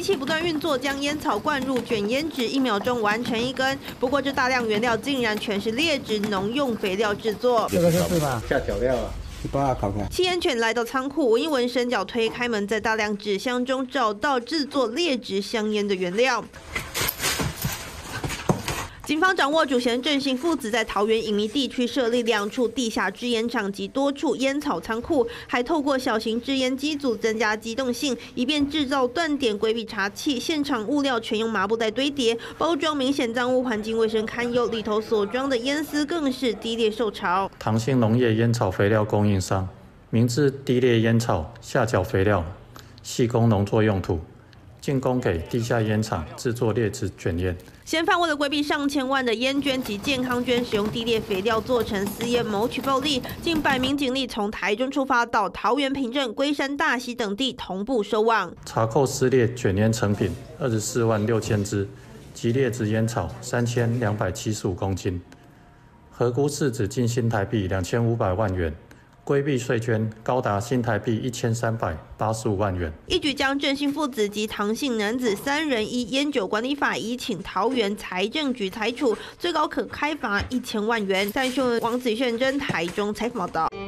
器不断运作，将烟草灌入卷烟纸，1秒钟完成1根。不过这大量原料竟然全是劣质农用肥料制作。 这个是吧？下脚料啊。 吸烟犬来到仓库，闻一闻，伸脚推开门，在大量纸箱中找到制作劣质香烟的原料。警方掌握主嫌郑姓父子在桃园隐秘地区设立2处地下制烟厂及多处烟草仓库，还透过小型制烟机组增加机动性，以便制造断点规避查缉。现场物料全用麻布袋堆叠，包装明显脏污，环境卫生堪忧，里头所装的烟丝更是低劣受潮。 唐姓农业烟草肥料供应商，明制低劣烟草下脚肥料，系供农作用途，进供给地下烟厂制作劣质卷烟。 嫌犯为了规避上千万的烟捐及健康捐，使用低劣肥料做成私烟，谋取暴利。近100名警力从台中出发到桃园平镇、龟山、大溪等地同步收网， 查扣撕裂卷烟成品24万6千支，及劣质烟草3275公斤，合估市值近新台币2500万元。 规避税捐高达新台币1385万元， 一举将郑姓父子及唐姓男子3人依烟酒管理法移请桃园财政局裁处，最高可开罚1000万元。但是王子炫真台中采访报道。